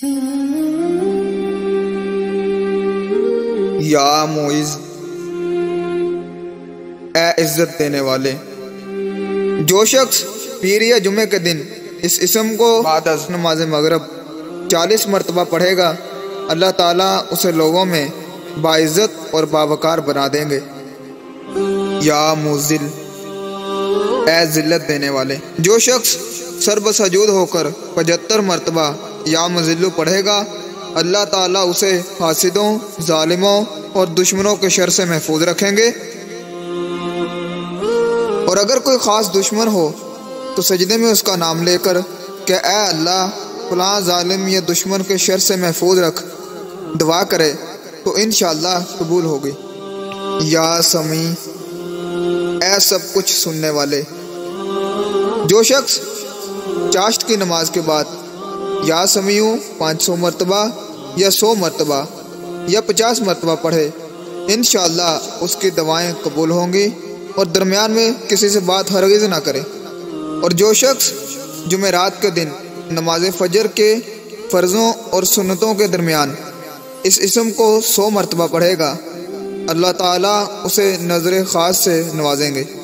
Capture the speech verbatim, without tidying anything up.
یا معز، اے عزت دینے والے، جو شخص پیر یا جمعے کے دن اس اسم کو بعد از نماز مغرب چالیس مرتبہ پڑھے گا، اللہ تعالیٰ اسے لوگوں میں باعزت اور باوقار بنا دیں گے۔ یا مذل، اے ذلت دینے والے، جو شخص سر بسجود ہو کر پچہتر مرتبہ یا مذلو پڑھے گا، اللہ تعالیٰ اسے حاسدوں، ظالموں اور دشمنوں کے شر سے محفوظ رکھیں گے۔ اور اگر کوئی خاص دشمن ہو تو سجدے میں اس کا نام لے کر کہ اے اللہ فلاں ظالم یا دشمن کے شر سے محفوظ رکھ، دعا کرے تو انشاءاللہ قبول ہوگی۔ یا سمیع، اے سب کچھ سننے والے، جو شخص چاشت کی نماز کے بعد یا سمیع پانچ سو مرتبہ یا سو مرتبہ یا پچاس مرتبہ پڑھے، انشاءاللہ اس کی دعائیں قبول ہوں گی اور درمیان میں کسی سے بات ہرگز نہ کرے۔ اور جو شخص جمعرات کے دن نماز فجر کے فرضوں اور سنتوں کے درمیان اس اسم کو سو مرتبہ پڑھے گا، اللہ تعالیٰ اسے نظر خاص سے نوازیں گے۔